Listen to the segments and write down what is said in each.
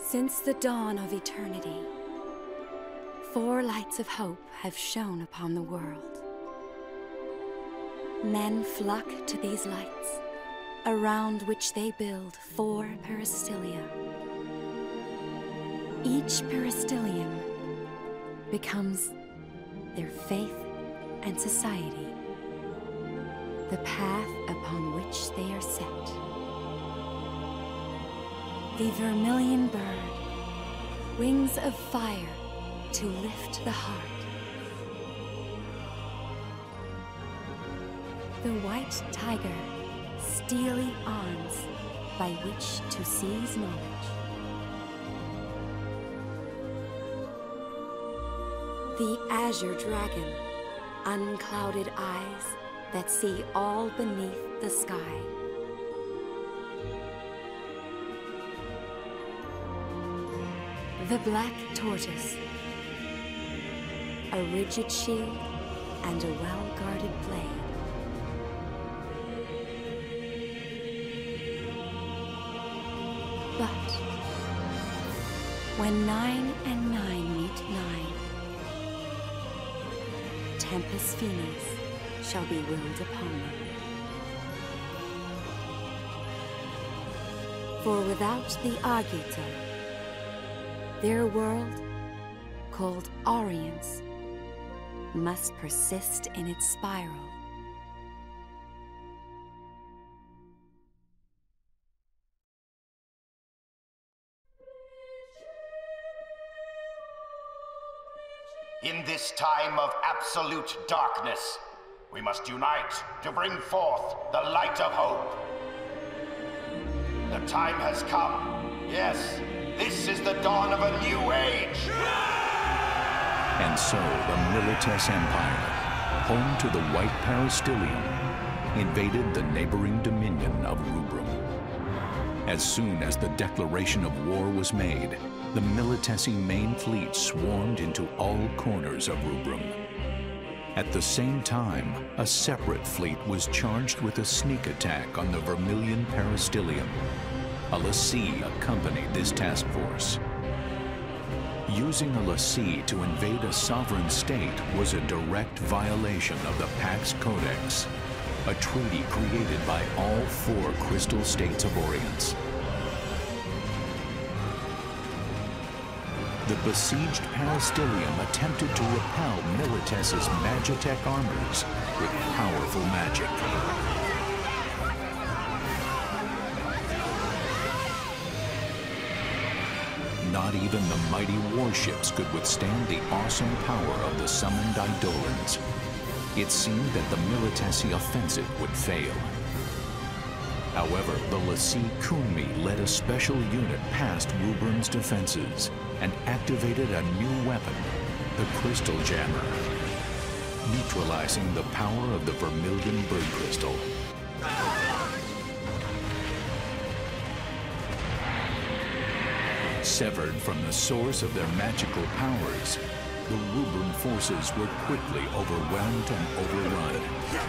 Since the dawn of eternity, 4 lights of hope have shone upon the world. Men flock to these lights, around which they build 4 peristylia. Each peristylium becomes their faith and society, the path upon which they are set. The vermilion bird, wings of fire to lift the heart. The white tiger, steely arms by which to seize knowledge. The azure dragon, unclouded eyes that see all beneath the sky. The black tortoise, a rigid shield and a well-guarded blade. But when 9 and 9 meet 9, Tempus Finis shall be willed upon them. For without the Agito, their world, called Orience, must persist in its spiral. In this time of absolute darkness, we must unite to bring forth the light of hope. The time has come. Yes, this is the dawn of a new age. And so the Milites Empire, home to the White Peristylium, invaded the neighboring dominion of Rubrum. As soon as the declaration of war was made, the Militesi main fleet swarmed into all corners of Rubrum. At the same time, a separate fleet was charged with a sneak attack on the Vermilion Peristylium. A lessee accompanied this task force. Using a lessee to invade a sovereign state was a direct violation of the Pax Codex, a treaty created by all 4 crystal states of Orience. The besieged Peristylium attempted to repel Milites's Magitech armors with powerful magic. Not even the mighty warships could withstand the awesome power of the summoned Eidolons. It seemed that the Militesi offensive would fail. However, the lessee Kunmi led a special unit past Rubrum's defenses and activated a new weapon, the Crystal Jammer, neutralizing the power of the Vermilion Bird Crystal. Severed from the source of their magical powers, the Rubrum forces were quickly overwhelmed and overrun.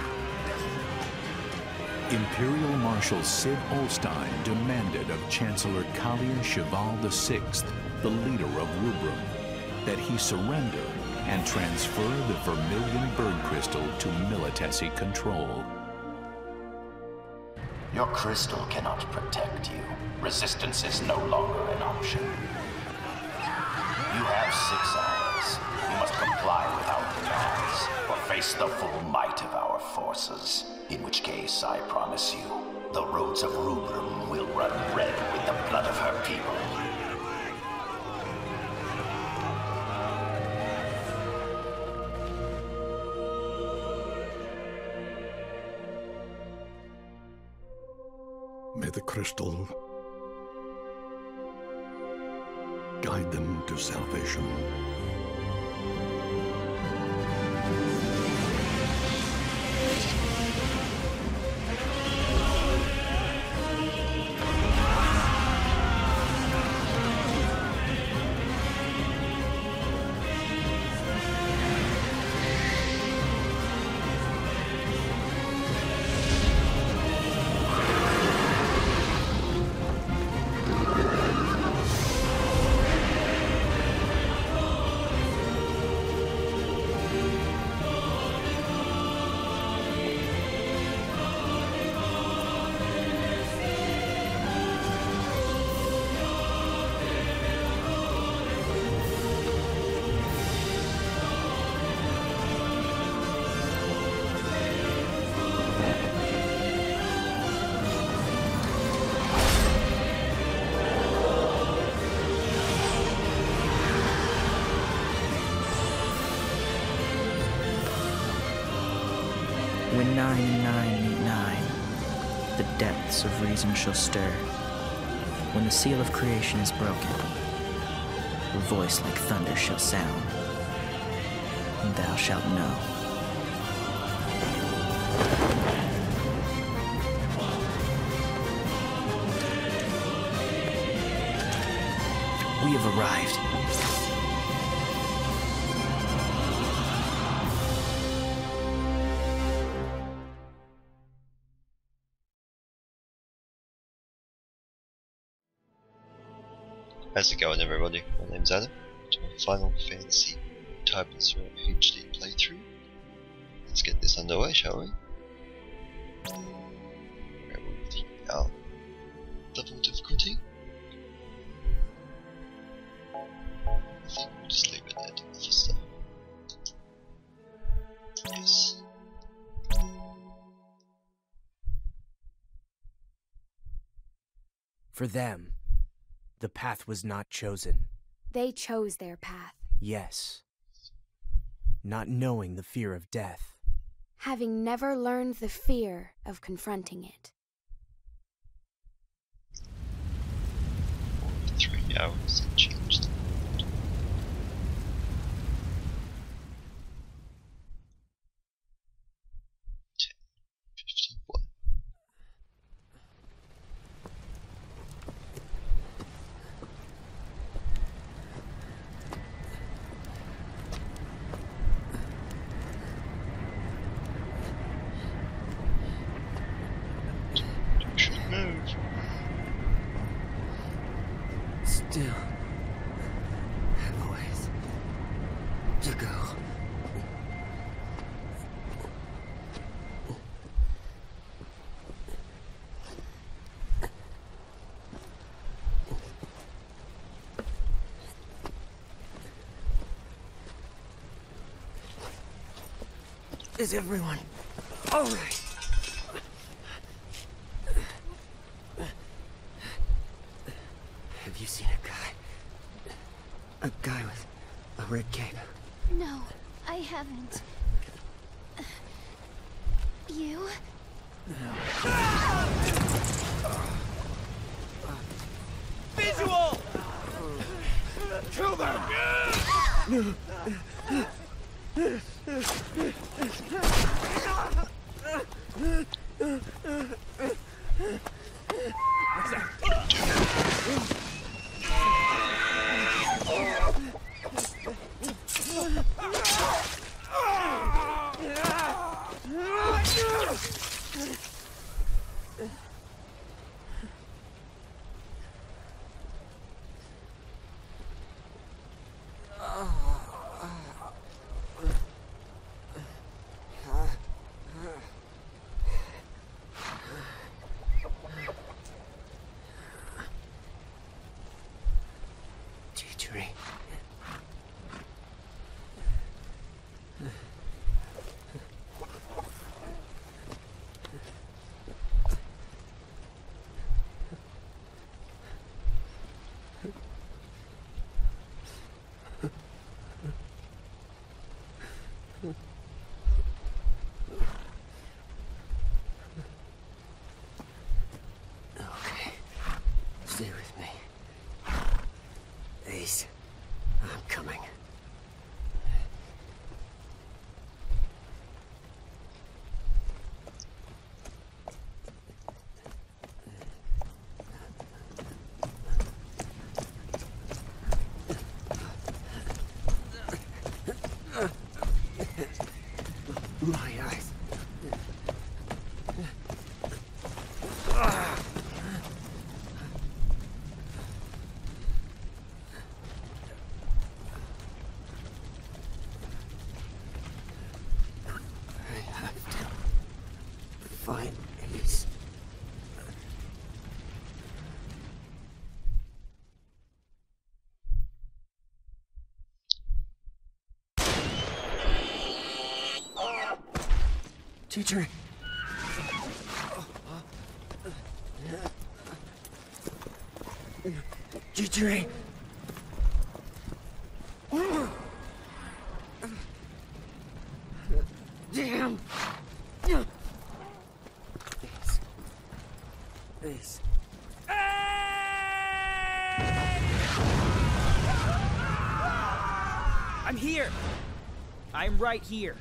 Imperial Marshal Sid Olstein demanded of Chancellor Kalian Cheval VI, the leader of Rubrum, that he surrender and transfer the Vermilion Bird Crystal to Militesi control. Your crystal cannot protect you. Resistance is no longer an option. You have 6 hours. You must comply with our demands, or face the full might of our forces. In which case, I promise you, the roads of Rubrum will run red with the blood of her people. May the crystal guide them to salvation. When 9 and 9 meet 9, the depths of reason shall stir. When the seal of creation is broken, a voice like thunder shall sound, and thou shalt know. We have arrived. How's it going, everybody? My name's Adam. To my Final Fantasy Type-0 HD playthrough. Let's get this underway, shall we? Where will the level difficulty? I think we'll just leave it at officer. Yes. For them, the path was not chosen. They chose their path, Yes. Not knowing the fear of death. having never learned the fear of confronting it. 3 hours and changed. 10:51. Should move. Still have a ways to go. Is everyone all right? Have you seen a guy? A guy with a red cape? No, I haven't. You? Visual! Kill them! Teachery. Okay, stay with me. Ace, I'm coming. My eyes. I have to find Ace. Teacher. Teacher. Damn. Ace. I'm here! I'm right here.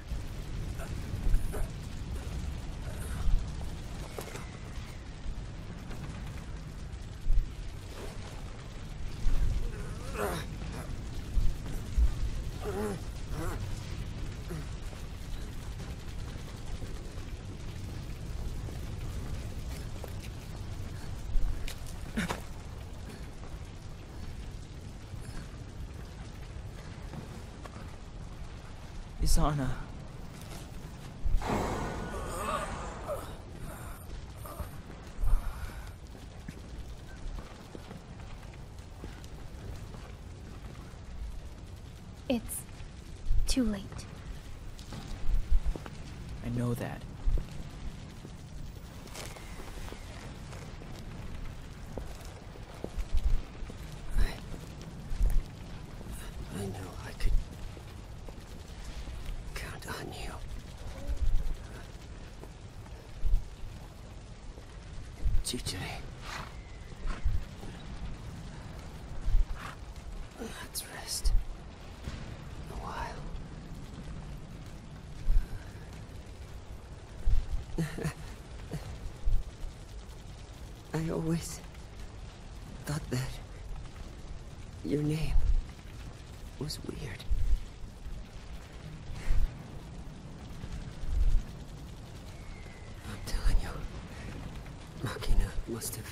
Isana. It's too late. I know that. I know I could count on you. Chiche. Let's rest. A while. I always thought that your name was weird. I'm telling you, Machina must have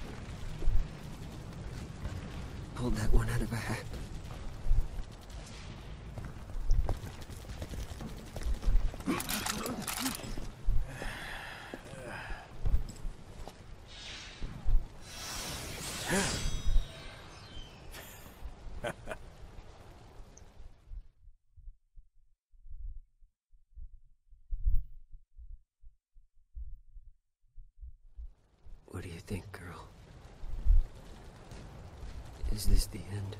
pulled that one out of a hat. What do you think, girl? Is this the end?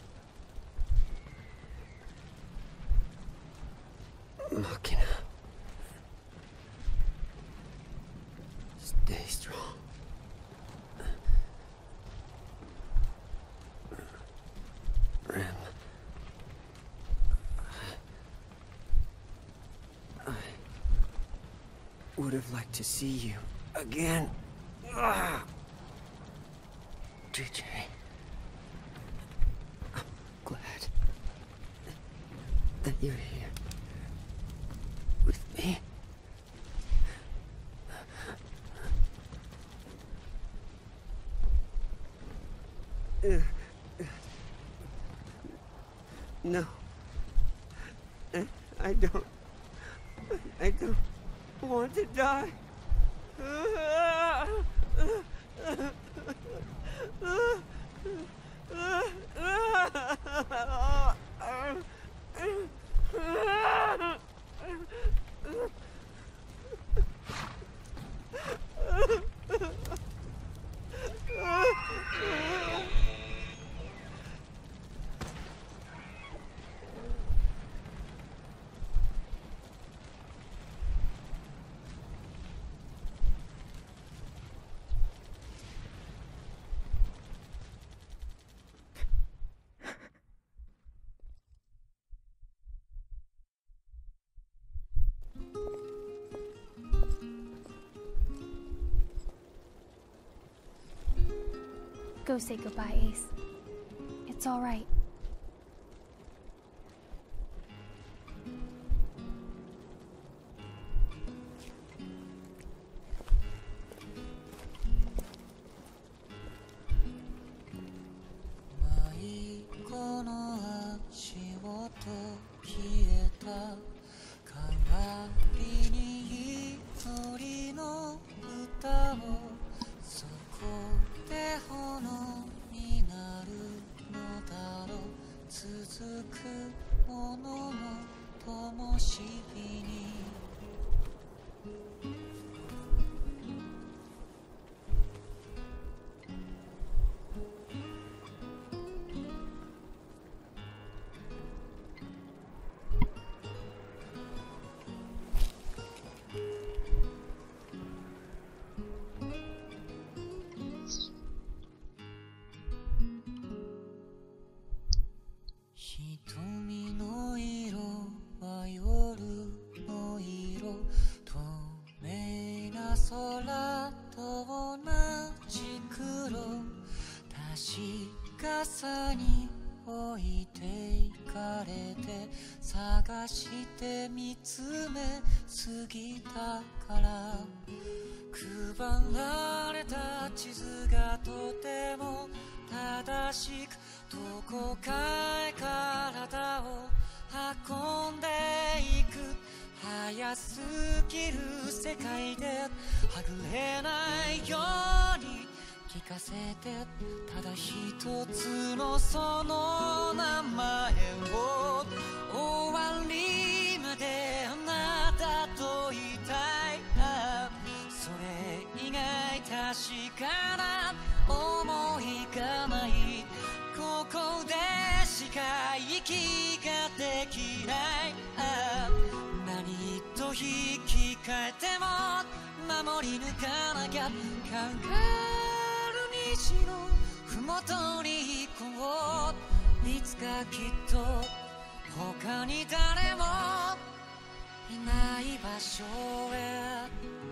Machina. Stay strong. Rem. I would have liked to see you again. JJ. I'm glad that you're here with me. No. I don't want to die. Go say goodbye, Ace. It's all right. 空と同じ黒確かさに置いていかれて探して見つめすぎたから配られた地図がとても正しくどこかへ体を運んでいく早すぎる世界ではぐれないように聞かせてただ一つのその名前を終わりまであなたといたいそれ以外確かな思いがないここでしか息ができない何と引き換えても守り抜かなきゃ考える西のふもとに行こういつかきっと他に誰もいない場所へ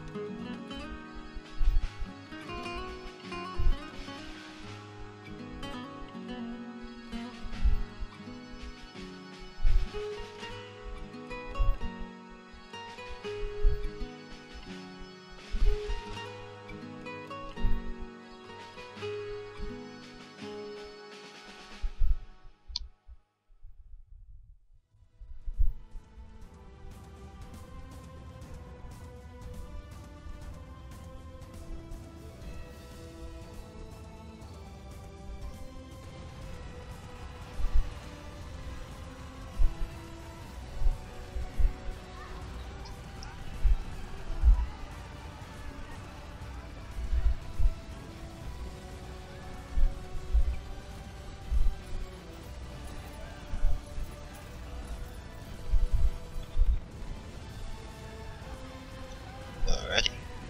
Alrighty.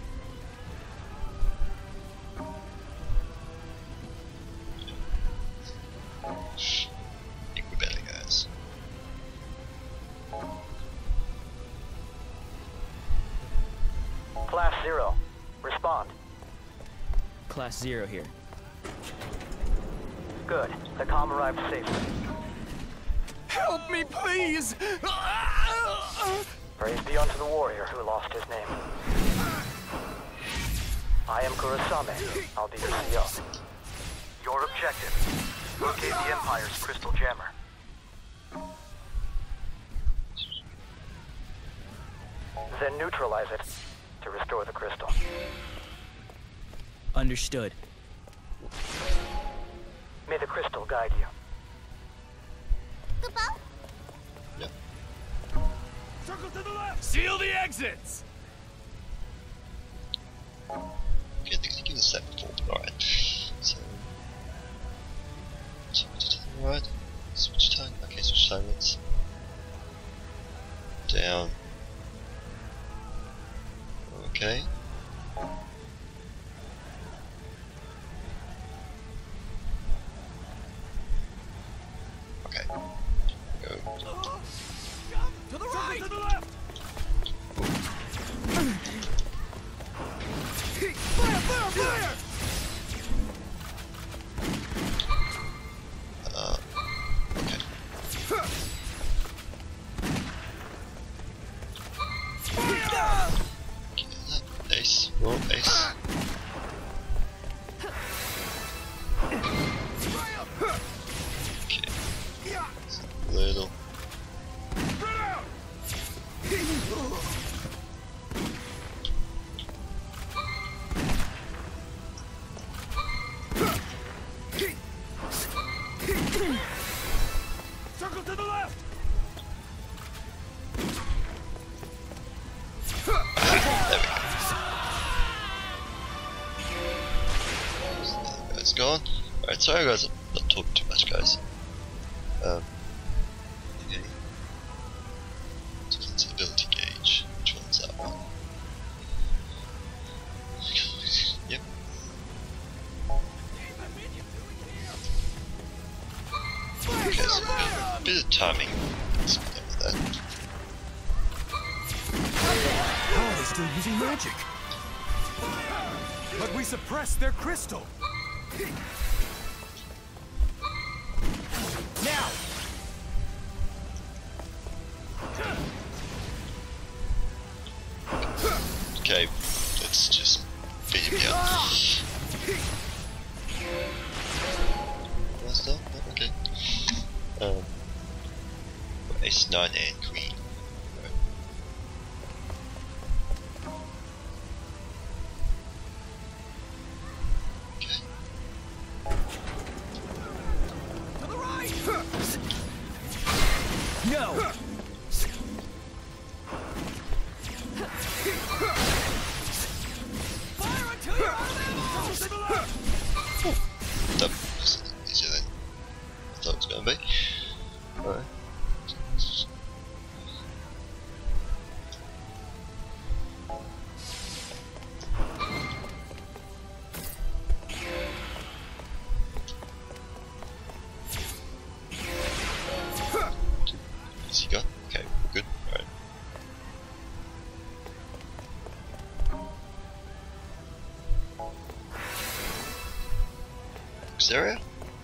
I think we better, guys. Class 0, respond. Class 0 here. Good. The comm arrived safely. Help me, please! Praise be unto the warrior who lost his name. I am Kurasame. I'll be your CO. Your objective: locate the Empire's crystal jammer. Then neutralize it to restore the crystal. Understood. May the crystal guide you. Yep. Circle to the left! Seal the exits! Okay, they could give us that before, but alright. So, switch to the right, switch target, okay, switch targets. Down. Okay. Okay. Go. To the right! To the left! Fire! Fire! Fire! Okay. Ace. Roll ace. Okay. Little. Circle to the left! It's gone. Alright, sorry guys, I'm not talking too much, guys. Okay. Defensibility gauge. Which one's that one? Yep. Okay, so a bit of timing. Let's get with that. Oh, they're still using magic. But we suppressed their crystal. Now! Okay, let's just beat him up. What's that? Okay. Ace 9 and Queen. Right. Okay. To the right! No! Fire until you're out of ammo! That was easier than I thought it was going to be. Alright. Is he gone? Okay, we're good. Alright. Next area?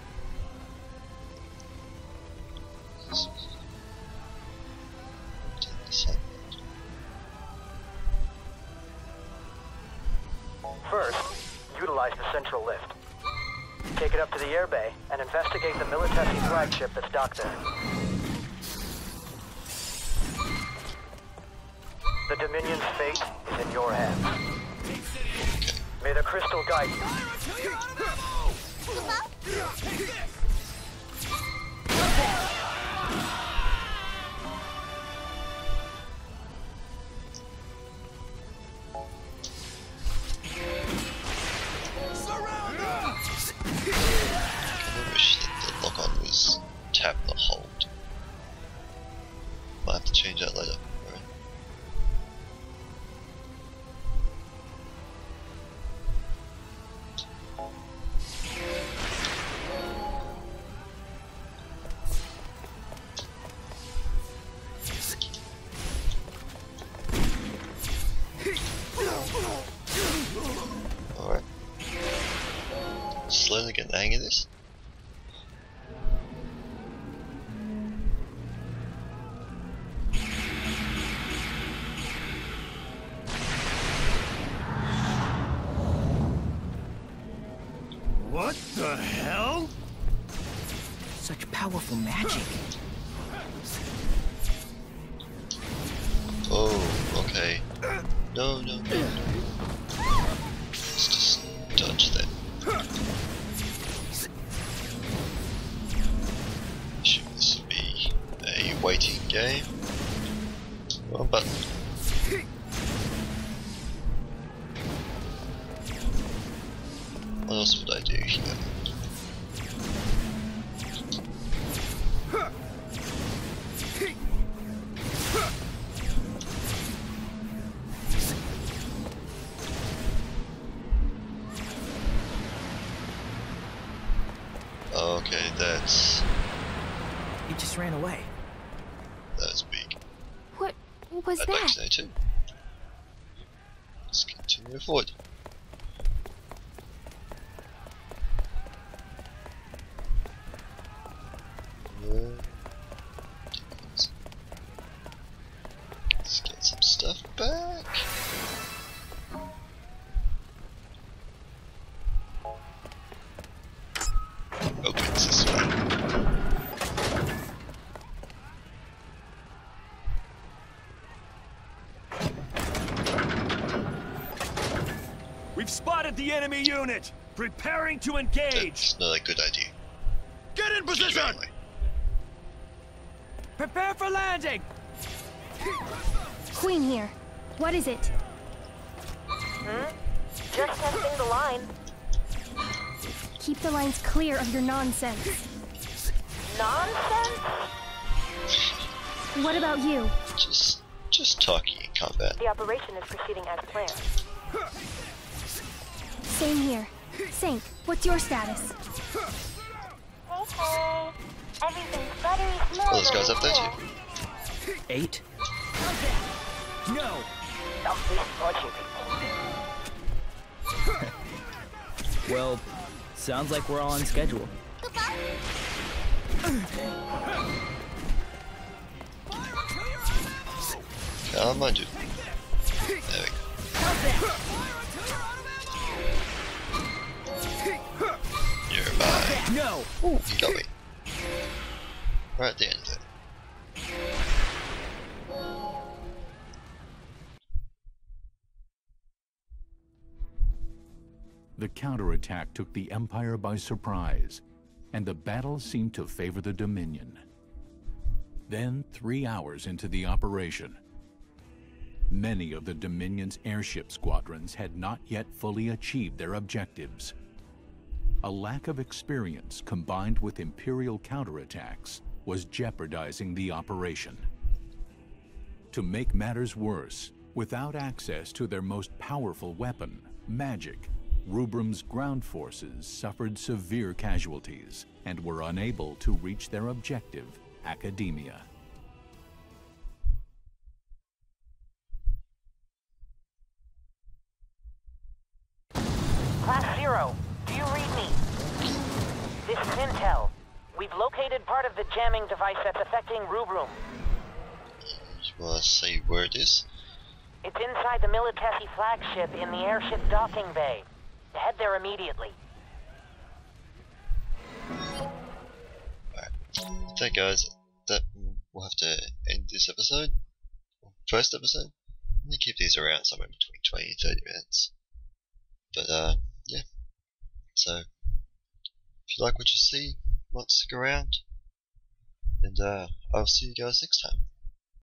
First, utilize the central lift. Take it up to the airbay and investigate the Militesi flagship that's docked there. The Dominion's fate is in your hands. May the crystal guide you. Tap the hold. Might have to change that later. Alright. Alright. Slowly getting the hang of this. What the hell? Such powerful magic. Oh, okay. No, no, no. Let's just dodge that. Assume this will be a waiting game. Wrong button. What else would I do here? Okay, that's... He just ran away. That's big. What was I'd like that? to know too. Let's continue forward. Let's get some stuff back. Opens this way. We've spotted the enemy unit! Preparing to engage! That's not a good idea. Get in position! Anyway. Prepare for landing! Queen here. What is it? Just testing the line. Keep the lines clear of your nonsense. Nonsense? What about you? Just talking in combat. The operation is proceeding as planned. Same here. Sync, what's your status? Okay. Everything's buttery smooth. Oh, this guy's up there too. 8? No! Stop this torture, people. Well, sounds like we're all on schedule. Come on, dude. There we go. You're mine. No! Ooh, you got me. Right at the end of it. The counterattack took the Empire by surprise, and the battle seemed to favor the Dominion. Then, 3 hours into the operation, many of the Dominion's airship squadrons had not yet fully achieved their objectives. A lack of experience combined with Imperial counterattacks was jeopardizing the operation. To make matters worse, without access to their most powerful weapon, magic, Rubrum's ground forces suffered severe casualties and were unable to reach their objective, Academia. Class 0, do you read me? This is Intel. We've located part of the jamming device that's affecting Rubrum. You wanna say where it is? It's inside the Militesi flagship in the airship docking bay. Head there immediately. Alright. So guys, that we'll have to end this episode. First episode. I'm gonna keep these around somewhere between 20 and 30 minutes. But yeah. So if you like what you see, want to stick around, and I'll see you guys next time.